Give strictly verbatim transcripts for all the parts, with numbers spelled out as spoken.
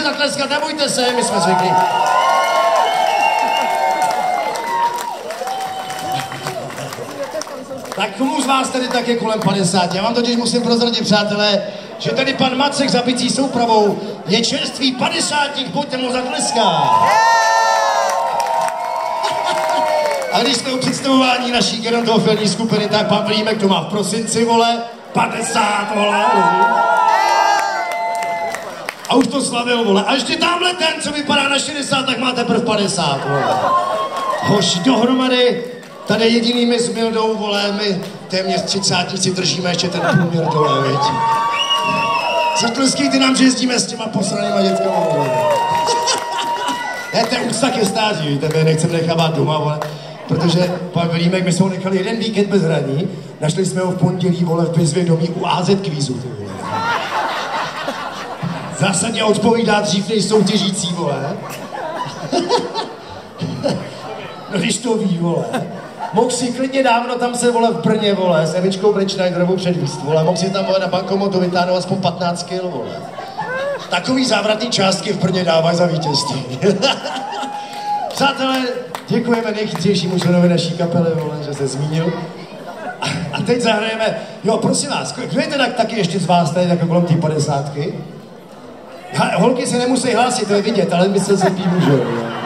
může zatleskat, nebojte se, my jsme zvyklí. Tak komu z vás tady tak je kolem padesáti? Já vám totiž musím prozradit, přátelé, že tady pan Macek za bicí soupravou je čerstvý padesátník, pojďte mu zatleskat. A když jsme u představování naší gerontofilní skupiny, tak pan Vlímek to má v prosinci, vole, padesát, vole. A už to slavil, vole. A ještě tamhle ten, co vypadá na šedesát, tak má teprve padesát, vole. Hoši, dohromady, tady jedinými s Mildou, vole, my téměř třicátníci držíme ještě ten průměr dole, viď. Zatleskejte nám, že jezdíme s těma posranýma dětkama, vole. Ne, to je úcta ke stáří, víte, my nechceme nechávat doma, vole. Protože pan Vlímek, my jsme ho nechali jeden víkend bez hraní, našli jsme ho v pondělí, vole, v bezvědomí u á zet kvízu, ty vole. Zásadně odpovídá dřív než soutěžící, vole. No když to ví, vole. Mohl si klidně dávno tam se, vole, v Brně, vole, s Evičkou Brečnajderovou předvíst, vole. Mohl si tam, vole, na bankomotu vytáhnout aspoň patnáct kil, vole. Takový závratný částky v Brně dávají za vítězství. Přátelé, děkujeme nejchytřejšímu členovi naší kapely, vole, že se zmínil. A teď zahrajeme, jo, prosím vás, kdo je teda taky ještě z vás tady jako kolem té padesátky? Holky se nemusí hlásit, to je vidět, ale my se zepí můžou.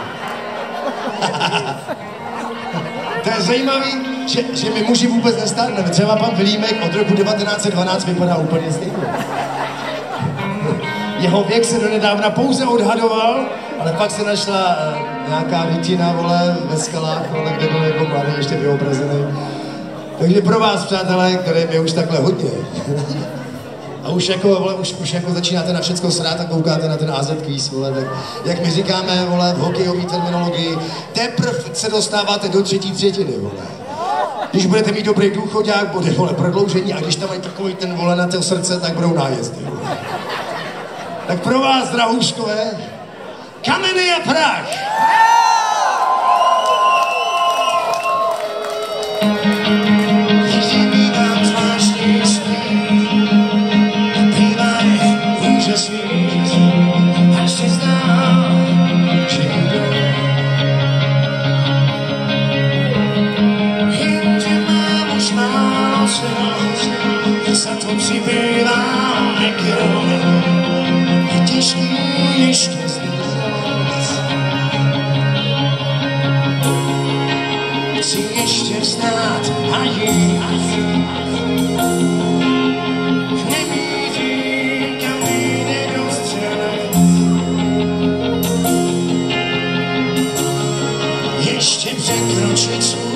To je zajímavý, že, že my muži vůbec nestárneme. Třeba pan Vilímek od roku devatenáct set dvanáct vypadá úplně stejně. Jeho věk se donedávna pouze odhadoval, ale pak se našla uh, nějaká rytina, vole, ve skalách, vole, kde byl jako mladý, ještě vyobrazený. Takže pro vás, přátelé, které je už takhle hodně, a už jako, vole, už, už jako začínáte na všecko srát a koukáte na ten á zet kvíz, vole, tak jak my říkáme, vole, v hokejové terminologii, teprve se dostáváte do třetí třetiny, vole. Když budete mít dobrý důchodák, bude, vole, prodloužení, a když tam mají takový ten, vole, na to srdce, tak budou nájezdy, vole. Tak pro vás, drahouškové, Kameny a prach! Ještě chci ještě znát a jít. Nemíří, kam vyjde do střelec. Ještě překročit svůj